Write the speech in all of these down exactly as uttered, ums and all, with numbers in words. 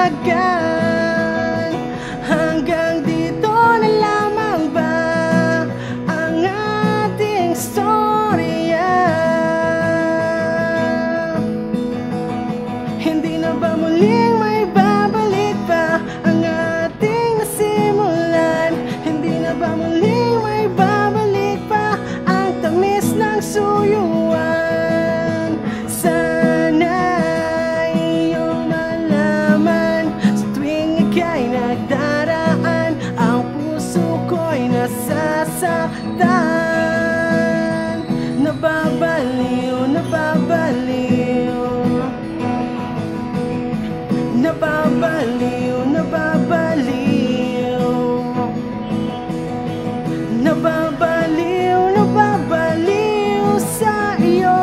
panawagan. Hanggang dito na lamang ba ang ating storya? Hindi na ba muling may babalik pa ang ating nasimulan? Hindi na ba muling may babalik pa ang tamis ng suyuan? Sana iyong malaman, sa tuwing ika'y nagdaraan, ang puso ko'y nasasaktan. Nababaliw, nababaliw, nababaliw, nababaliw, nababaliw, nababaliw sa iyo.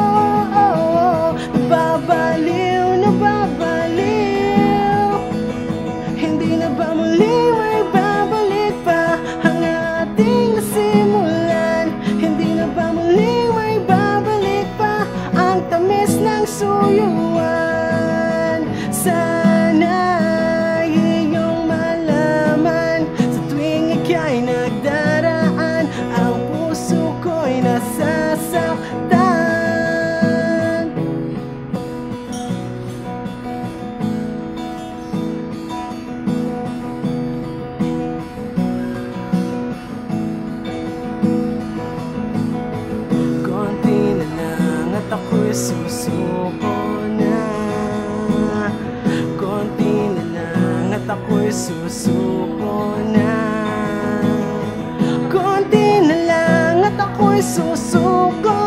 Nababaliw, nababaliw. Hindi na ba muli may babalik pa ang ating nasimulan? Hindi na ba muli may babalik pa ang tamis ng suyuan? Sana iyong malaman, sa tuwing ika'y nagdaraan, ang puso ko'y nasasaktan. Konti na lang at ako'y susuko na. Konti na lang at ako'y susuko na. Konti na lang at ako'y susuko